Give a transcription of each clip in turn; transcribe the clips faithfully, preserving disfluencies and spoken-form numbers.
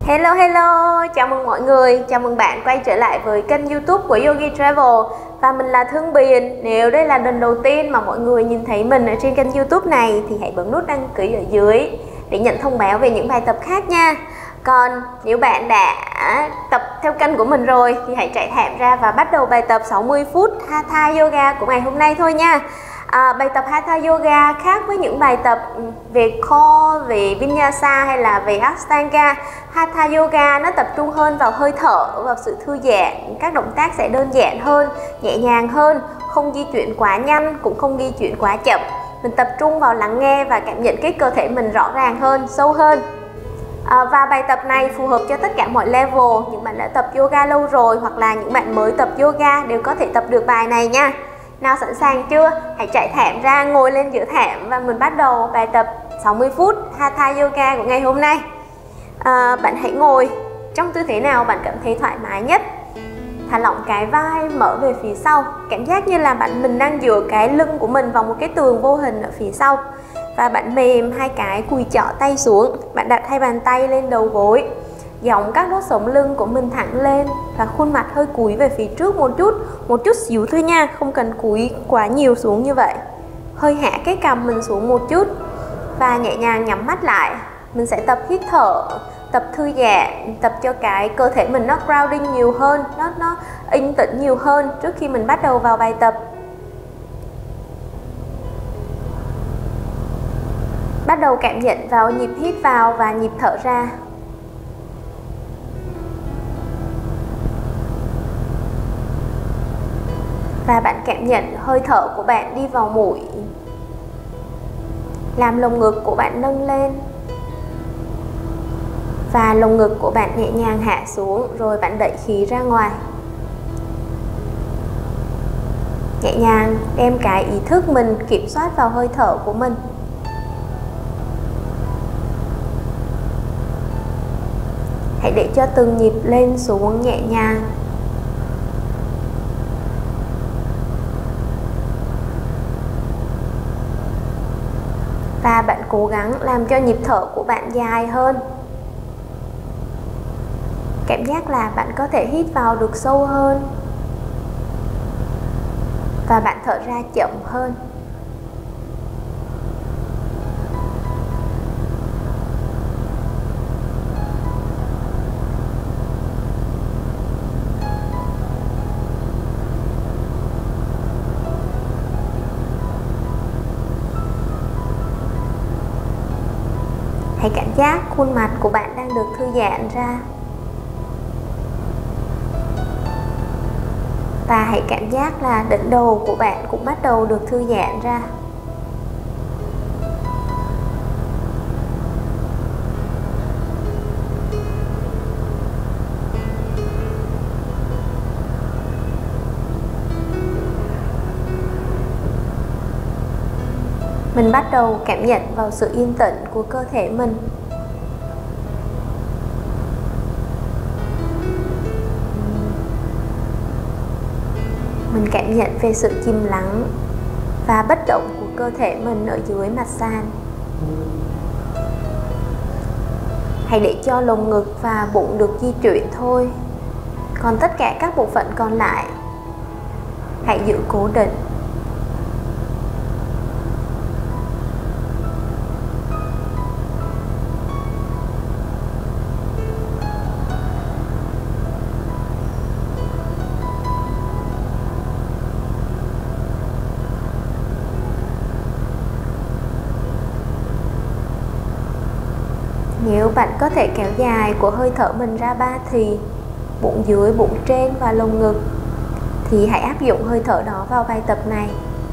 Hello hello, chào mừng mọi người, chào mừng bạn quay trở lại với kênh YouTube của Yogi Travel. Và mình là Thương Biền. Nếu đây là lần đầu tiên mà mọi người nhìn thấy mình ở trên kênh YouTube này thì hãy bấm nút đăng ký ở dưới để nhận thông báo về những bài tập khác nha. Còn nếu bạn đã tập theo kênh của mình rồi thì hãy chạy thảm ra và bắt đầu bài tập sáu mươi phút Hatha Yoga của ngày hôm nay thôi nha. À, bài tập Hatha Yoga khác với những bài tập về core, về Vinyasa hay là về Ashtanga. Hatha Yoga nó tập trung hơn vào hơi thở, vào sự thư giãn. Các động tác sẽ đơn giản hơn, nhẹ nhàng hơn, không di chuyển quá nhanh, cũng không di chuyển quá chậm. Mình tập trung vào lắng nghe và cảm nhận cái cơ thể mình rõ ràng hơn, sâu hơn. À, và bài tập này phù hợp cho tất cả mọi level. Những bạn đã tập yoga lâu rồi hoặc là những bạn mới tập yoga đều có thể tập được bài này nha. Nào, sẵn sàng chưa? Hãy chạy thảm ra, ngồi lên giữa thảm và mình bắt đầu bài tập sáu mươi phút Hatha Yoga của ngày hôm nay. À, bạn hãy ngồi trong tư thế nào bạn cảm thấy thoải mái nhất. Thả lỏng cái vai, mở về phía sau. Cảm giác như là bạn mình đang dựa cái lưng của mình vào một cái tường vô hình ở phía sau. Và bạn mềm hai cái cùi chỏ tay xuống. Bạn đặt hai bàn tay lên đầu gối, dòng các đốt sống lưng của mình thẳng lên và khuôn mặt hơi cúi về phía trước một chút, một chút xíu thôi nha, không cần cúi quá nhiều xuống như vậy. Hơi hạ cái cằm mình xuống một chút và nhẹ nhàng nhắm mắt lại. Mình sẽ tập hít thở, tập thư giãn, tập cho cái cơ thể mình nó grounding nhiều hơn, nó nó yên tĩnh nhiều hơn trước khi mình bắt đầu vào bài tập. Bắt đầu cảm nhận vào nhịp hít vào và nhịp thở ra. Và bạn cảm nhận hơi thở của bạn đi vào mũi, làm lồng ngực của bạn nâng lên và lồng ngực của bạn nhẹ nhàng hạ xuống, rồi bạn đẩy khí ra ngoài. Nhẹ nhàng đem cái ý thức mình kiểm soát vào hơi thở của mình. Hãy để cho từng nhịp lên xuống nhẹ nhàng. Và bạn cố gắng làm cho nhịp thở của bạn dài hơn. Cảm giác là bạn có thể hít vào được sâu hơn và bạn thở ra chậm hơn. Hãy cảm giác khuôn mặt của bạn đang được thư giãn ra. Và hãy cảm giác là đỉnh đầu của bạn cũng bắt đầu được thư giãn ra. Mình bắt đầu cảm nhận vào sự yên tĩnh của cơ thể mình. Mình cảm nhận về sự chìm lắng và bất động của cơ thể mình ở dưới mặt sàn. Hãy để cho lồng ngực và bụng được di chuyển thôi. Còn tất cả các bộ phận còn lại hãy giữ cố định. Nếu bạn có thể kéo dài của hơi thở mình ra ba thì, bụng dưới, bụng trên và lồng ngực, thì hãy áp dụng hơi thở đó vào bài tập này.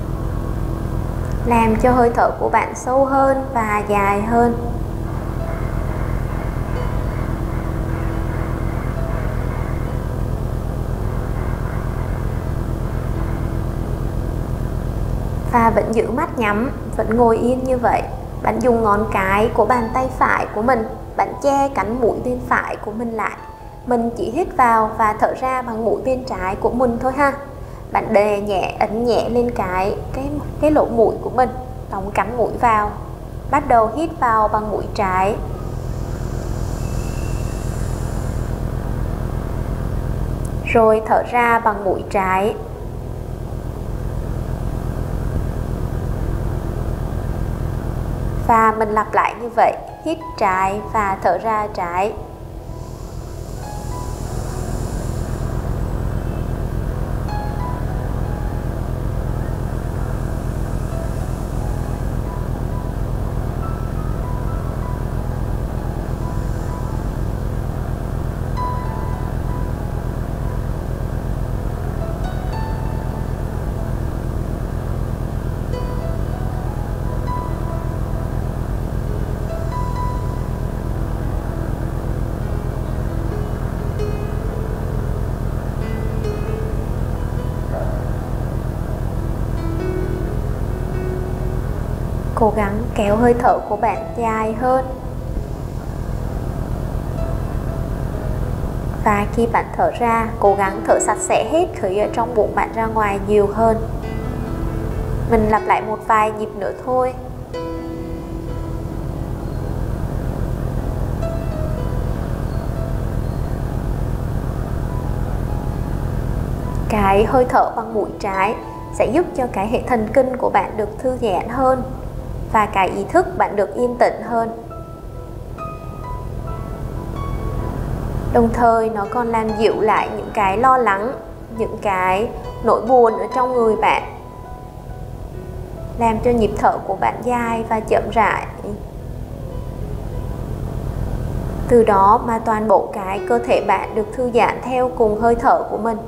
Làm cho hơi thở của bạn sâu hơn và dài hơn. Và vẫn giữ mắt nhắm, vẫn ngồi yên như vậy. Bạn dùng ngón cái của bàn tay phải của mình, bạn che cánh mũi bên phải của mình lại. Mình chỉ hít vào và thở ra bằng mũi bên trái của mình thôi ha. Bạn đè nhẹ, ấn nhẹ lên cái cái cái lỗ mũi của mình, đóng cánh mũi vào. Bắt đầu hít vào bằng mũi trái Rồi thở ra bằng mũi trái. Và mình lặp lại như vậy, hít trái và thở ra trái. Cố gắng kéo hơi thở của bạn dài hơn. Và khi bạn thở ra, cố gắng thở sạch sẽ hết khí ở trong bụng bạn ra ngoài nhiều hơn. Mình lặp lại một vài nhịp nữa thôi. Cái hơi thở bằng mũi trái sẽ giúp cho cái hệ thần kinh của bạn được thư giãn hơn và cái ý thức bạn được yên tĩnh hơn. Đồng thời nó còn làm dịu lại những cái lo lắng, những cái nỗi buồn ở trong người bạn, làm cho nhịp thở của bạn dài và chậm rãi. Từ đó mà toàn bộ cái cơ thể bạn được thư giãn theo cùng hơi thở của mình.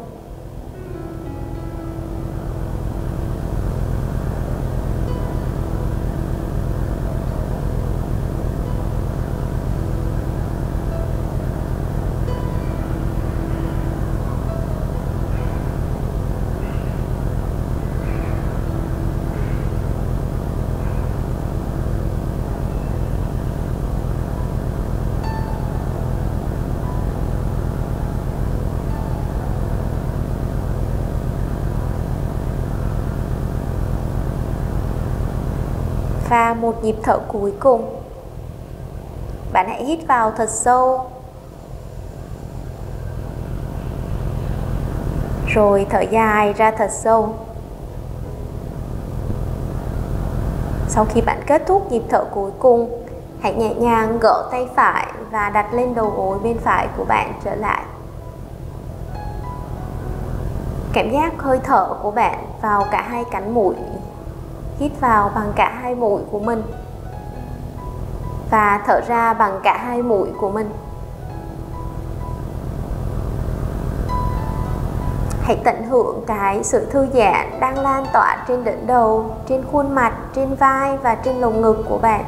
Và một nhịp thở cuối cùng. Bạn hãy hít vào thật sâu. Rồi thở dài ra thật sâu. Sau khi bạn kết thúc nhịp thở cuối cùng, hãy nhẹ nhàng gỡ tay phải và đặt lên đầu gối bên phải của bạn trở lại. Cảm giác hơi thở của bạn vào cả hai cánh mũi. Hít vào bằng cả hai mũi của mình và thở ra bằng cả hai mũi của mình. Hãy tận hưởng cái sự thư giãn đang lan tỏa trên đỉnh đầu, trên khuôn mặt, trên vai và trên lồng ngực của bạn.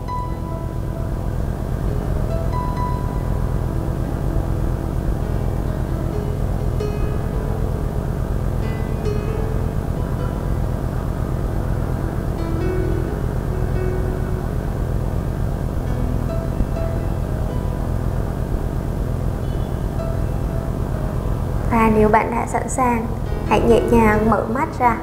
Và nếu bạn đã sẵn sàng, hãy nhẹ nhàng mở mắt ra.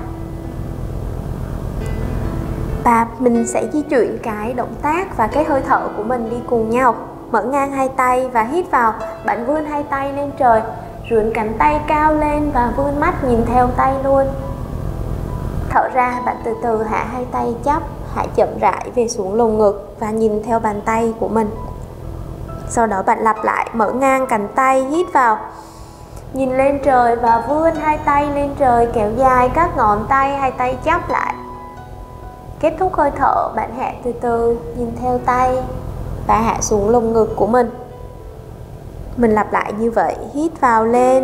Và mình sẽ di chuyển cái động tác và cái hơi thở của mình đi cùng nhau. Mở ngang hai tay và hít vào, bạn vươn hai tay lên trời, rướn cánh tay cao lên và vươn mắt nhìn theo tay luôn. Thở ra, bạn từ từ hạ hai tay chắp, hạ chậm rãi về xuống lồng ngực và nhìn theo bàn tay của mình. Sau đó bạn lặp lại, mở ngang cánh tay, hít vào, nhìn lên trời và vươn hai tay lên trời, kéo dài các ngón tay, hai tay chắp lại. Kết thúc hơi thở, bạn hạ từ từ, nhìn theo tay và hạ xuống lồng ngực của mình. Mình lặp lại như vậy, hít vào lên,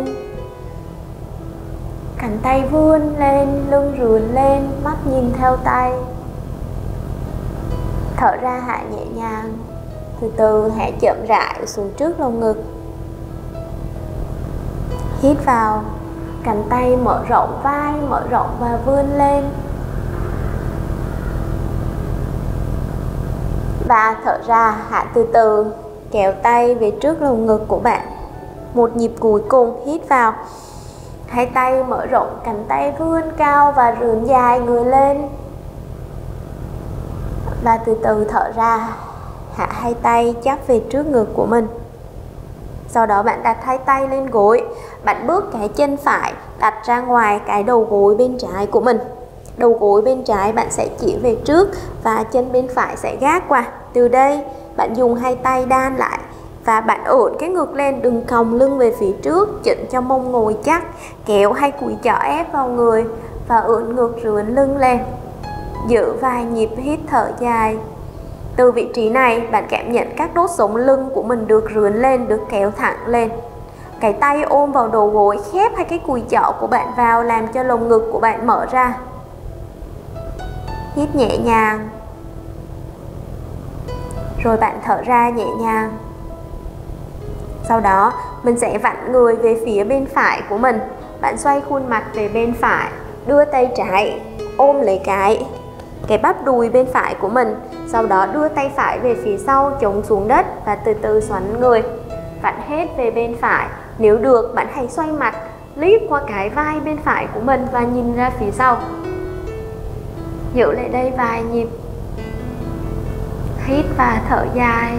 cánh tay vươn lên, lưng rướn lên, mắt nhìn theo tay. Thở ra hạ nhẹ nhàng, từ từ hạ chậm rãi xuống trước lồng ngực. Hít vào, cánh tay mở rộng vai, mở rộng và vươn lên. Và thở ra, hạ từ từ, kéo tay về trước lồng ngực của bạn. Một nhịp cuối cùng, hít vào, hai tay mở rộng, cánh tay vươn cao và rướn dài người lên. Và từ từ thở ra, hạ hai tay chắp về trước ngực của mình. Sau Sau đó bạn đặt hai tay lên gối, bạn bước cái chân phải đặt ra ngoài cái đầu gối bên trái của mình. Đầu gối bên trái bạn sẽ chỉ về trước và chân bên phải sẽ gác qua. Từ đây bạn dùng hai tay đan lại và bạn ổn cái ngực lên, đừng còng lưng về phía trước, chỉnh cho mông ngồi chắc, kéo hai cùi chỏ ép vào người và ổn ngực rướn lưng lên. Giữ vài nhịp hít thở dài. Từ vị trí này bạn cảm nhận các đốt sống lưng của mình được rướn lên, được kéo thẳng lên. Cái tay ôm vào đầu gối, khép hai cái cùi chỏ của bạn vào làm cho lồng ngực của bạn mở ra. Hít nhẹ nhàng. Rồi bạn thở ra nhẹ nhàng. Sau đó mình sẽ vặn người về phía bên phải của mình. Bạn xoay khuôn mặt về bên phải, đưa tay trái ôm lấy cái cái bắp đùi bên phải của mình. Sau đó đưa tay phải về phía sau, chống xuống đất và từ từ xoắn người. Vặn hết về bên phải. Nếu được, bạn hãy xoay mặt, liếc qua cái vai bên phải của mình và nhìn ra phía sau. Giữ lại đây vài nhịp. Hít và thở dài.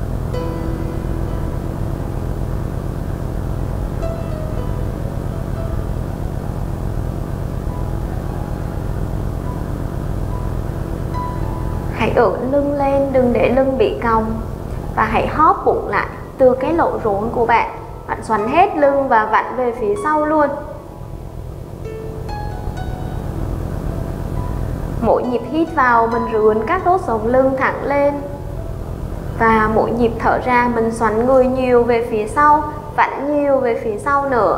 Hãy ưỡn lưng lên, đừng để lưng bị cong. Và hãy hóp bụng lại từ cái lỗ rốn của bạn. Bạn xoắn hết lưng và vặn về phía sau luôn. Mỗi nhịp hít vào mình rướn các đốt sống lưng thẳng lên. Và mỗi nhịp thở ra mình xoắn người nhiều về phía sau, vặn nhiều về phía sau nữa.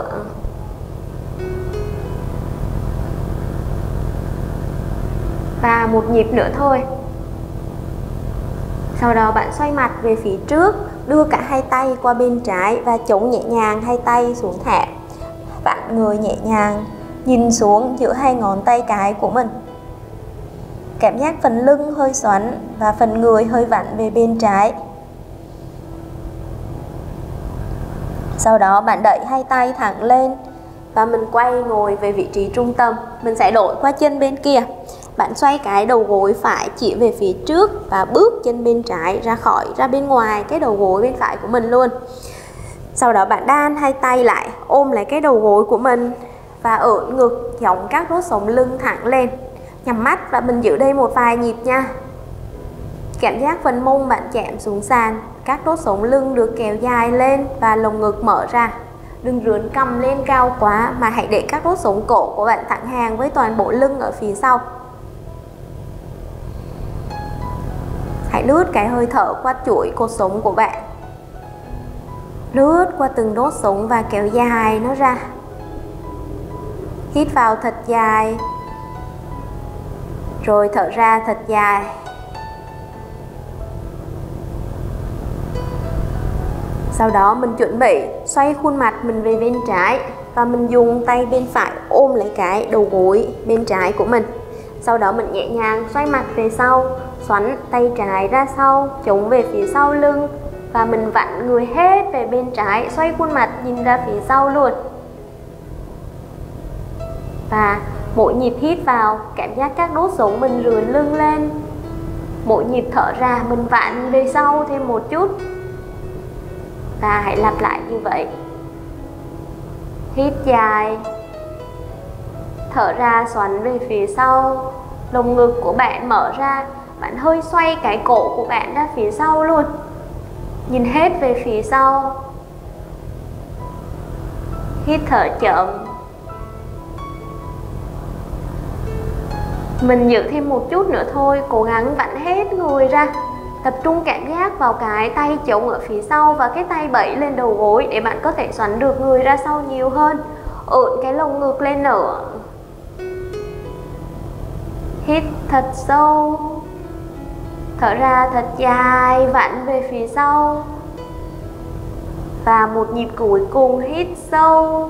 Và một nhịp nữa thôi. Sau đó bạn xoay mặt về phía trước, đưa cả hai tay qua bên trái và chống nhẹ nhàng hai tay xuống thảm. Vặn người nhẹ nhàng, nhìn xuống giữa hai ngón tay cái của mình. Cảm giác phần lưng hơi xoắn và phần người hơi vặn về bên trái. Sau đó bạn đẩy hai tay thẳng lên và mình quay ngồi về vị trí trung tâm. Mình sẽ đổi qua chân bên kia. Bạn xoay cái đầu gối phải chỉ về phía trước và bước chân bên trái ra khỏi, ra bên ngoài cái đầu gối bên phải của mình luôn. Sau đó bạn đan hai tay lại, ôm lại cái đầu gối của mình và ưỡn ngực, chống các đốt sống lưng thẳng lên. Nhắm mắt và mình giữ đây một vài nhịp nha. Cảm giác phần mông bạn chạm xuống sàn, các đốt sống lưng được kéo dài lên và lồng ngực mở ra. Đừng rướn cằm lên cao quá mà hãy để các đốt sống cổ của bạn thẳng hàng với toàn bộ lưng ở phía sau. Hãy lướt cái hơi thở qua chuỗi cột sống của bạn. Lướt qua từng đốt sống và kéo dài nó ra. Hít vào thật dài. Rồi thở ra thật dài. Sau đó mình chuẩn bị xoay khuôn mặt mình về bên trái và mình dùng tay bên phải ôm lấy cái đầu gối bên trái của mình. Sau đó mình nhẹ nhàng xoay mặt về sau, xoắn tay trái ra sau, chống về phía sau lưng và mình vặn người hết về bên trái, xoay khuôn mặt nhìn ra phía sau luôn. Và mỗi nhịp hít vào, cảm giác các đốt sống mình rướn lưng lên. Mỗi nhịp thở ra, mình vặn về sau thêm một chút. Và hãy lặp lại như vậy. Hít dài. Thở ra xoắn về phía sau. Lồng ngực của bạn mở ra. Bạn hơi xoay cái cổ của bạn ra phía sau luôn. Nhìn hết về phía sau. Hít thở chậm. Mình giữ thêm một chút nữa thôi. Cố gắng vặn hết người ra. Tập trung cảm giác vào cái tay chống ở phía sau và cái tay bẫy lên đầu gối để bạn có thể xoắn được người ra sau nhiều hơn. Ưỡn cái lồng ngực lên nữa. Hít thật sâu. Thở ra thật dài, vặn về phía sau. Và một nhịp cuối cùng hít sâu.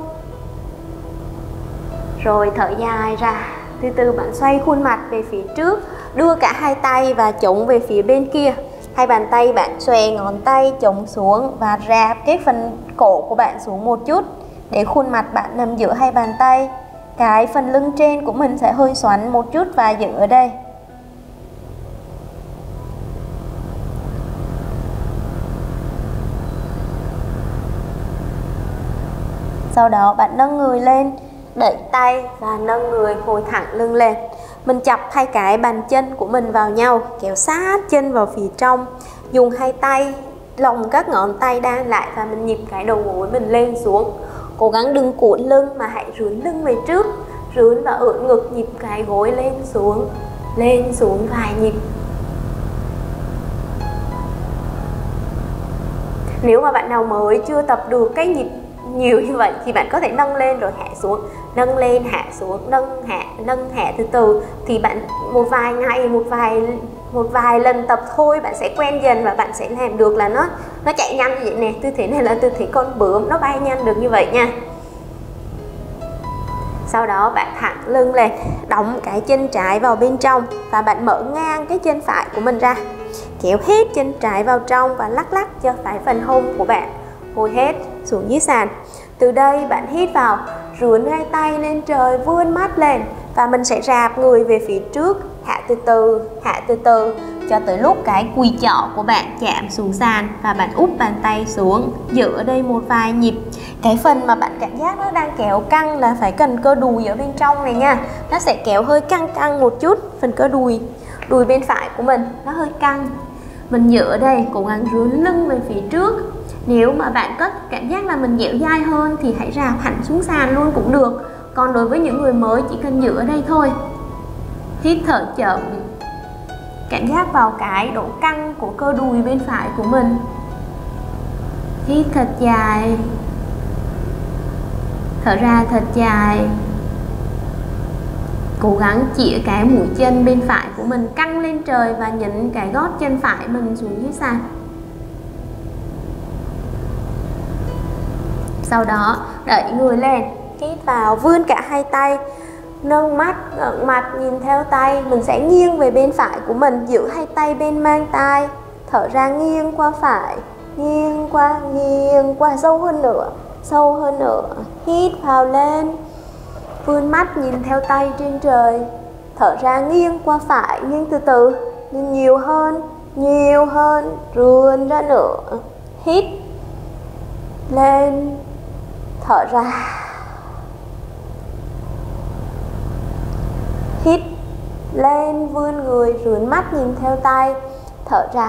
Rồi thở dài ra. Từ từ bạn xoay khuôn mặt về phía trước, đưa cả hai tay và chống về phía bên kia. Hai bàn tay bạn xòe ngón tay chống xuống và rạp cái phần cổ của bạn xuống một chút để khuôn mặt bạn nằm giữa hai bàn tay. Cái phần lưng trên của mình sẽ hơi xoắn một chút và giữ ở đây. Sau đó bạn nâng người lên, đẩy tay và nâng người ngồi thẳng lưng lên. Mình chập hai cái bàn chân của mình vào nhau, kéo sát chân vào phía trong. Dùng hai tay lồng các ngón tay đan lại và mình nhịp cái đầu gối mình lên xuống. Cố gắng đừng cuộn lưng mà hãy rướn lưng về trước, rướn và ưỡn ngực, nhịp cái gối lên xuống, lên xuống vài nhịp. Nếu mà bạn nào mới chưa tập được cái nhịp nhiều như vậy thì bạn có thể nâng lên rồi hạ xuống, nâng lên hạ xuống, nâng hạ nâng hạ từ từ. Thì bạn một vài ngày, một vài một vài lần tập thôi bạn sẽ quen dần và bạn sẽ làm được là nó nó chạy nhanh như vậy nè. Tư thế này là tư thế con bướm, nó bay nhanh được như vậy nha. Sau đó bạn thẳng lưng lên, đóng cái chân trái vào bên trong và bạn mở ngang cái chân phải của mình ra, kéo hết chân trái vào trong và lắc lắc cho phải phần hông của bạn ngồi hết xuống dưới sàn. Từ đây bạn hít vào, rướn hai tay lên trời, vươn mắt lên và mình sẽ rạp người về phía trước, hạ từ từ, hạ từ từ cho tới lúc cái quỳ trỏ của bạn chạm xuống sàn và bạn úp bàn tay xuống, giữ ở đây một vài nhịp. Cái phần mà bạn cảm giác nó đang kéo căng là phải cần cơ đùi ở bên trong này nha. Nó sẽ kéo hơi căng căng một chút, phần cơ đùi, đùi bên phải của mình nó hơi căng. Mình giữ ở đây, cố gắng rướn lưng về phía trước. Nếu mà bạn có cảm giác là mình dẻo dai hơn thì hãy rạp hẳn xuống sàn luôn cũng được. Còn đối với những người mới chỉ cần giữ ở đây thôi. Hít thở chậm, cảm giác vào cái độ căng của cơ đùi bên phải của mình. Hít thật dài, thở ra thật dài. Cố gắng chĩa cái mũi chân bên phải của mình căng lên trời và nhấn cái gót chân phải mình xuống dưới sàn. Sau đó đẩy người lên, hít vào, vươn cả hai tay, nâng mắt, ngẩng mặt nhìn theo tay. Mình sẽ nghiêng về bên phải của mình, giữ hai tay bên mang tay. Thở ra nghiêng qua phải, nghiêng qua, nghiêng qua, sâu hơn nữa, sâu hơn nữa. Hít vào lên, vươn mắt nhìn theo tay trên trời. Thở ra nghiêng qua phải, nghiêng từ từ, nhưng nhiều hơn, nhiều hơn, rươn ra nữa. Hít lên, thở ra. Hít lên, vươn người, rướn mắt nhìn theo tay, thở ra.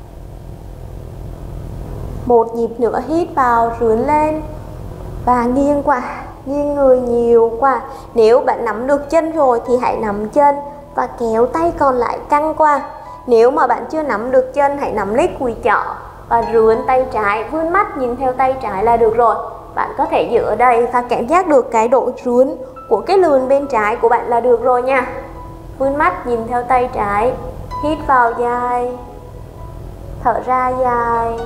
Một nhịp nữa, hít vào, rướn lên và nghiêng qua, nghiêng người nhiều qua. Nếu bạn nắm được chân rồi thì hãy nắm chân và kéo tay còn lại căng qua. Nếu mà bạn chưa nắm được chân, hãy nắm lấy cùi chỏ và rướn tay trái, vươn mắt nhìn theo tay trái là được rồi. Bạn có thể giữ ở đây và cảm giác được cái độ rướn của cái lườn bên trái của bạn là được rồi nha. Vươn mắt nhìn theo tay trái, hít vào dài, thở ra dài.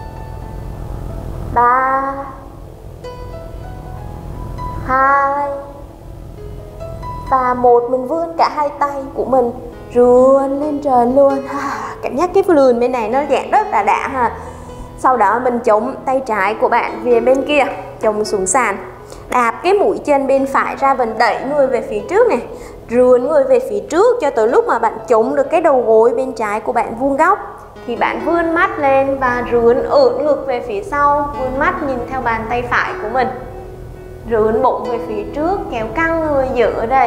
Ba, hai và một. Mình vươn cả hai tay của mình rươn lên trời luôn. Cảm giác cái lườn bên này nó dạng rất là đã ha. Sau đó mình chống tay trái của bạn về bên kia, chống xuống sàn, đạp cái mũi chân bên phải ra, mình đẩy người về phía trước này, rươn người về phía trước cho tới lúc mà bạn chống được cái đầu gối bên trái của bạn vuông góc thì bạn vươn mắt lên và rướn ưỡn ngực về phía sau, vươn mắt nhìn theo bàn tay phải của mình, rướn bụng về phía trước, kéo căng người, giữ ở đây.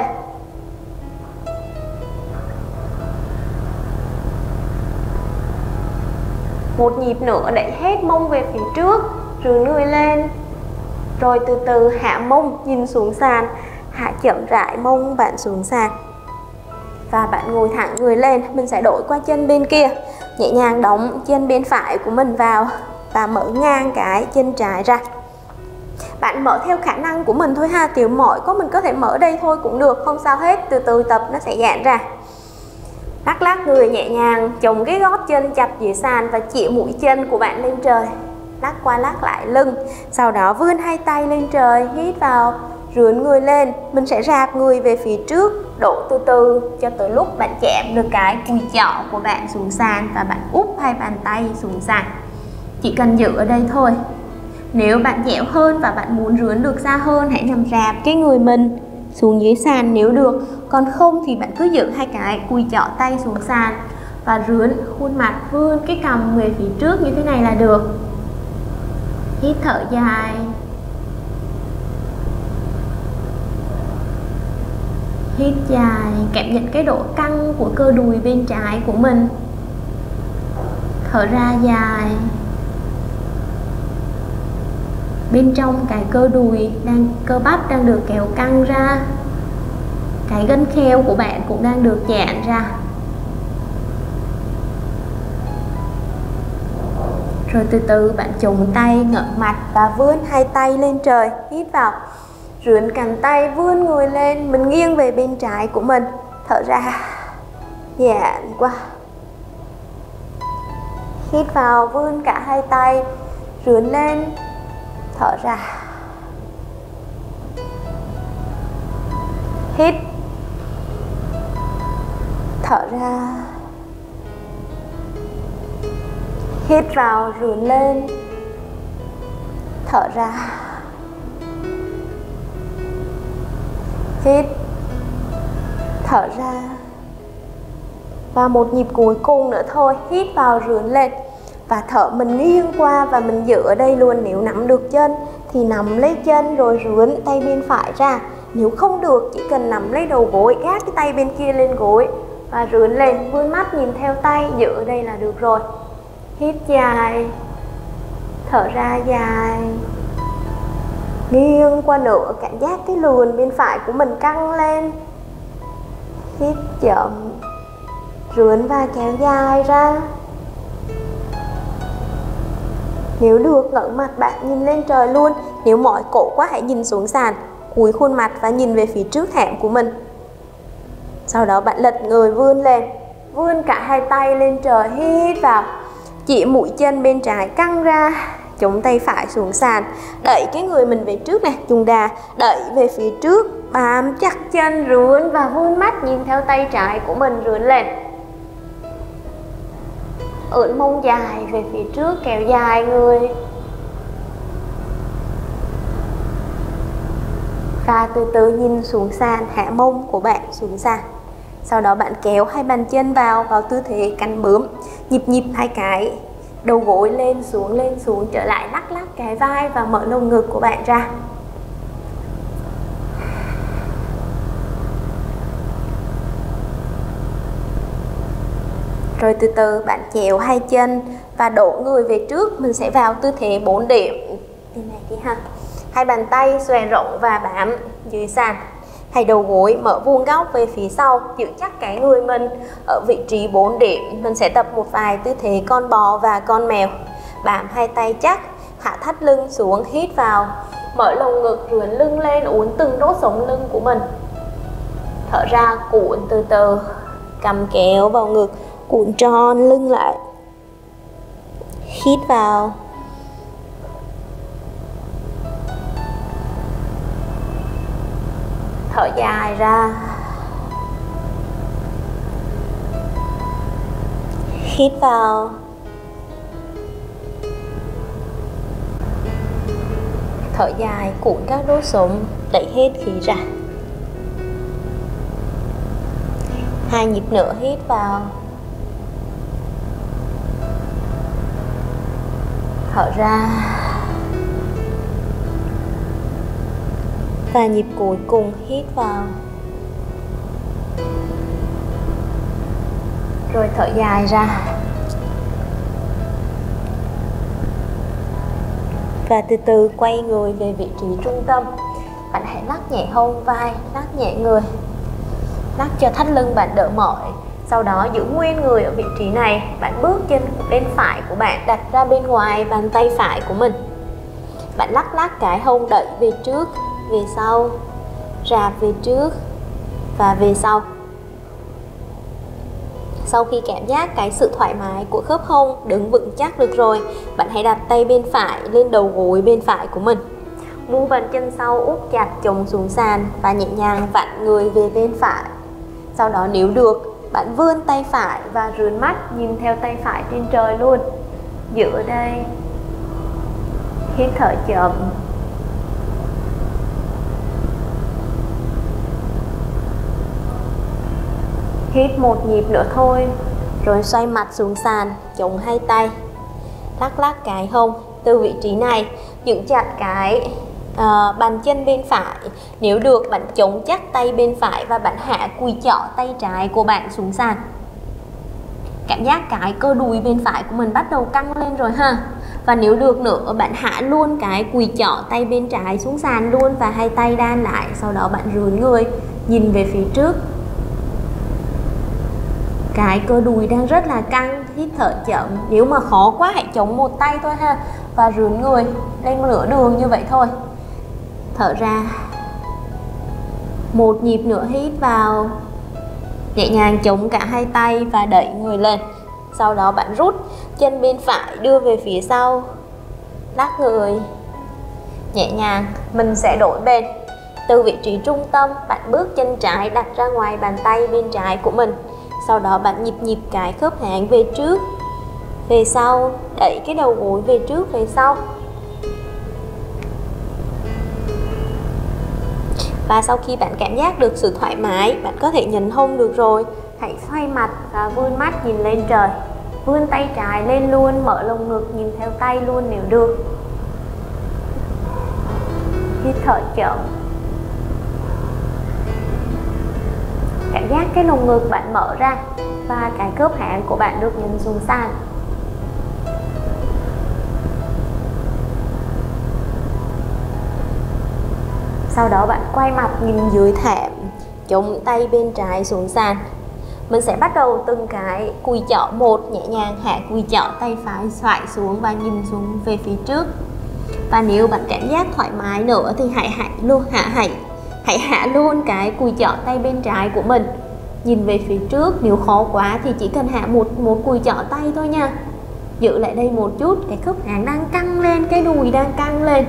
Một nhịp nữa, đẩy hết mông về phía trước, rướn người lên, rồi từ từ hạ mông nhìn xuống sàn, hạ chậm rãi mông bạn xuống sàn và bạn ngồi thẳng người lên. Mình sẽ đổi qua chân bên kia, nhẹ nhàng đóng chân bên phải của mình vào và mở ngang cái chân trái ra. Bạn mở theo khả năng của mình thôi ha, tiểu mỏi có mình có thể mở đây thôi cũng được, không sao hết, từ từ tập nó sẽ giãn ra. Lắc lắc người nhẹ nhàng, chồng cái gót chân chặt dưới sàn và chĩa mũi chân của bạn lên trời, lắc qua lắc lại lưng. Sau đó vươn hai tay lên trời, hít vào, rướn người lên. Mình sẽ rạp người về phía trước, độ từ từ cho tới lúc bạn chạm được cái cùi chỏ của bạn xuống sàn và bạn úp hai bàn tay xuống sàn. Chỉ cần giữ ở đây thôi. Nếu bạn dẻo hơn và bạn muốn rướn được xa hơn, hãy nằm rạp cái người mình xuống dưới sàn nếu được. Còn không thì bạn cứ giữ hai cái cùi chỏ tay xuống sàn và rướn khuôn mặt, vươn cái cằm về phía trước như thế này là được. Hít thở dài, Hít dài, cảm nhận cái độ căng của cơ đùi bên trái của mình. Thở ra dài. Bên trong cái cơ đùi, đang cơ bắp đang được kéo căng ra. Cái gân kheo của bạn cũng đang được giãn ra. Rồi từ từ bạn chống tay, ngậm mặt và vươn hai tay lên trời. Hít vào, rướn cánh tay, vươn người lên. Mình nghiêng về bên trái của mình. Thở ra, giãn qua. Hít vào, vươn cả hai tay, rướn lên. Thở ra. Hít. Thở ra. Hít vào, rướn lên. Thở ra. Hít. Thở ra. Và một nhịp cuối cùng nữa thôi. Hít vào, rướn lên. Và thở mình nghiêng qua và mình giữ ở đây luôn. Nếu nắm được chân thì nắm lấy chân rồi rướn tay bên phải ra. Nếu không được chỉ cần nắm lấy đầu gối, gác cái tay bên kia lên gối và rướn lên, vươn mắt nhìn theo tay, giữ ở đây là được rồi. Hít dài. Thở ra dài. Nghiêng qua nửa, cảm giác cái lườn bên phải của mình căng lên. Hít chậm. Rướn và kéo dài ra. Nếu được, ngẩng mặt bạn nhìn lên trời luôn. Nếu mỏi cổ quá hãy nhìn xuống sàn, cúi khuôn mặt và nhìn về phía trước hẻm của mình. Sau đó bạn lật người vươn lên. Vươn cả hai tay lên trời. Hít vào. Chỉ mũi chân bên trái căng ra. Chống tay phải xuống sàn. Đẩy cái người mình về trước nè. Dùng đà đẩy về phía trước. Bám chắc chân, rướn và vươn mắt nhìn theo tay trái của mình, rướn lên. Ưỡn mông dài về phía trước, kéo dài người. Và từ từ nhìn xuống sàn, hạ mông của bạn xuống sàn. Sau đó bạn kéo hai bàn chân vào, vào tư thế cánh bướm. Nhịp nhịp hai cái. Đầu gối lên xuống, lên xuống, trở lại lắc lắc cái vai và mở lồng ngực của bạn ra. Rồi từ từ bạn chéo hai chân và đổ người về trước. Mình sẽ vào tư thế bốn điểm. Thế này đi ha. Hai bàn tay xòe rộng và bám dưới sàn. Hai đầu gối mở vuông góc về phía sau, giữ chắc cái người mình ở vị trí bốn điểm. Mình sẽ tập một vài tư thế con bò và con mèo. Bám hai tay chắc, hạ thắt lưng xuống, hít vào, mở lồng ngực, rướn lưng lên, uốn từng đốt sống lưng của mình. Thở ra, cuộn từ từ, cầm kéo vào ngực, cuộn tròn lưng lại. Hít vào. Thở dài ra. Hít vào. Thở dài, cuộn các đốt sống, đẩy hết khí ra. Hai nhịp nữa, hít vào. Thở ra. Và nhịp cuối cùng, hít vào. Rồi thở dài ra. Và từ từ quay người về vị trí trung tâm. Bạn hãy lắc nhẹ hông vai, lắc nhẹ người, lắc cho thắt lưng bạn đỡ mỏi. Sau đó giữ nguyên người ở vị trí này. Bạn bước chân bên phải của bạn đặt ra bên ngoài bàn tay phải của mình. Bạn lắc lắc cái hông, đẩy về trước, về sau, rạp về trước và về sau. Sau khi cảm giác cái sự thoải mái của khớp hông đứng vững chắc được rồi, bạn hãy đặt tay bên phải lên đầu gối bên phải của mình. Mu bàn chân sau úp chặt chồng xuống sàn và nhẹ nhàng vặn người về bên phải. Sau đó nếu được, bạn vươn tay phải và rướn mắt nhìn theo tay phải trên trời luôn. Giữ ở đây. Hít thở chậm. Hít một nhịp nữa thôi. Rồi xoay mặt xuống sàn, chống hai tay, lắc lắc cái hông. Từ vị trí này giữ chặt cái à, bàn chân bên phải. Nếu được, bạn chống chắc tay bên phải và bạn hạ cùi chỏ tay trái của bạn xuống sàn. Cảm giác cái cơ đùi bên phải của mình bắt đầu căng lên rồi ha. Và nếu được nữa, bạn hạ luôn cái cùi chỏ tay bên trái xuống sàn luôn và hai tay đan lại. Sau đó bạn rướn người, nhìn về phía trước. Cái cơ đùi đang rất là căng, hít thở chậm. Nếu mà khó quá hãy chống một tay thôi ha. Và rướn người lên nửa đường như vậy thôi. Thở ra. Một nhịp nữa hít vào. Nhẹ nhàng chống cả hai tay và đẩy người lên. Sau đó bạn rút chân bên phải đưa về phía sau. Lắc người. Nhẹ nhàng, mình sẽ đổi bên. Từ vị trí trung tâm, bạn bước chân trái đặt ra ngoài bàn tay bên trái của mình. Sau đó bạn nhịp nhịp cái khớp háng về trước, về sau, đẩy cái đầu gối về trước, về sau. Và sau khi bạn cảm giác được sự thoải mái, bạn có thể nhấn hông được rồi. Hãy xoay mặt và vươn mắt nhìn lên trời. Vươn tay trái lên luôn, mở lồng ngực nhìn theo tay luôn nếu được. Hít thở chậm. Cảm giác cái lồng ngực bạn mở ra và cái khớp háng của bạn được nhấn xuống sàn. Sau đó bạn quay mặt nhìn dưới thảm, chống tay bên trái xuống sàn. Mình sẽ bắt đầu từng cái cùi chỏ một, nhẹ nhàng hạ cùi chỏ tay phải xoại xuống và nhìn xuống về phía trước. Và nếu bạn cảm giác thoải mái nữa thì hãy hạ luôn hạ hãy hãy hạ luôn cái cùi chỏ tay bên trái của mình, nhìn về phía trước. Nếu khó quá thì chỉ cần hạ một một cùi chỏ tay thôi nha. Giữ lại đây một chút, cái khớp háng đang căng lên, cái đùi đang căng lên.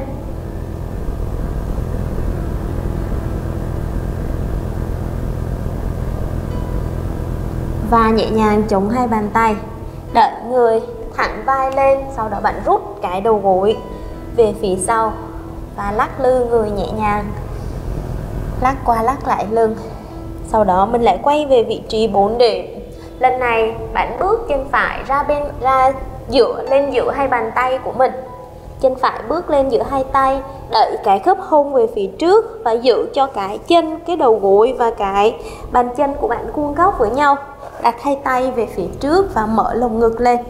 Và nhẹ nhàng chống hai bàn tay, đẩy người thẳng vai lên. Sau đó bạn rút cái đầu gối về phía sau và lắc lư người nhẹ nhàng, lắc qua lắc lại lưng. Sau đó mình lại quay về vị trí bốn điểm. Lần này bạn bước chân phải ra bên ra giữa lên giữa hai bàn tay của mình. Chân phải bước lên giữa hai tay, đẩy cái khớp hông về phía trước và giữ cho cái chân, cái đầu gối và cái bàn chân của bạn vuông góc với nhau. Đặt hai tay về phía trước và mở lồng ngực lên.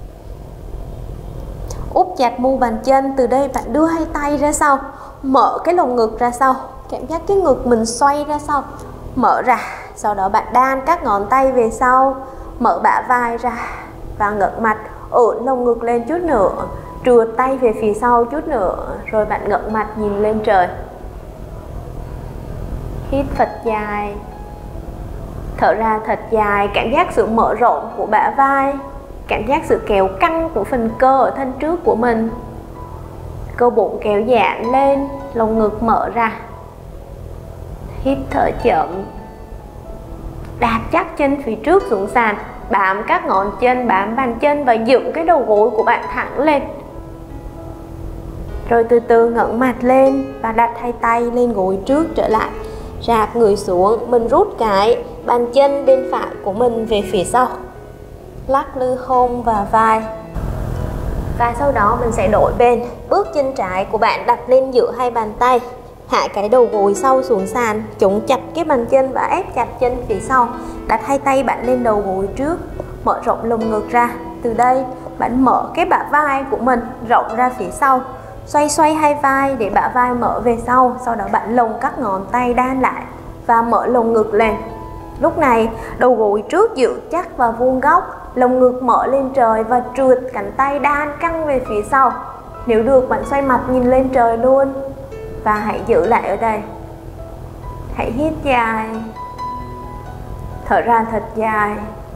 Úp chặt mu bàn chân. Từ đây bạn đưa hai tay ra sau, mở cái lồng ngực ra sau. Cảm giác cái ngực mình xoay ra sau, mở ra. Sau đó bạn đan các ngón tay về sau, mở bả vai ra và ngẩng mặt, ưỡn lồng ngực lên chút nữa, trượt tay về phía sau chút nữa. Rồi bạn ngẩng mặt nhìn lên trời. Hít thật dài, thở ra thật dài. Cảm giác sự mở rộng của bả vai, cảm giác sự kéo căng của phần cơ ở thân trước của mình. Cơ bụng kéo giãn lên, lồng ngực mở ra. Hít thở chậm. Đạp chắc chân phía trước xuống sàn, bám các ngón chân, bám bàn chân và dựng cái đầu gối của bạn thẳng lên. Rồi từ từ ngẩng mặt lên và đặt hai tay lên gối trước trở lại. Rạp người xuống, mình rút cái bàn chân bên phải của mình về phía sau, lắc lư hông và vai. Và sau đó mình sẽ đổi bên. Bước chân trái của bạn đặt lên giữa hai bàn tay, hạ cái đầu gối sau xuống sàn, chống chặt cái bàn chân và ép chặt chân phía sau. Đặt hai tay bạn lên đầu gối trước, mở rộng lồng ngực ra. Từ đây bạn mở cái bả vai của mình rộng ra phía sau, xoay xoay hai vai để bả vai mở về sau. Sau đó bạn lồng các ngón tay đan lại và mở lồng ngực lên. Lúc này đầu gối trước giữ chắc và vuông góc, lồng ngực mở lên trời và trượt cánh tay đan căng về phía sau. Nếu được bạn xoay mặt nhìn lên trời luôn. Và hãy giữ lại ở đây. Hãy hít dài, thở ra thật dài.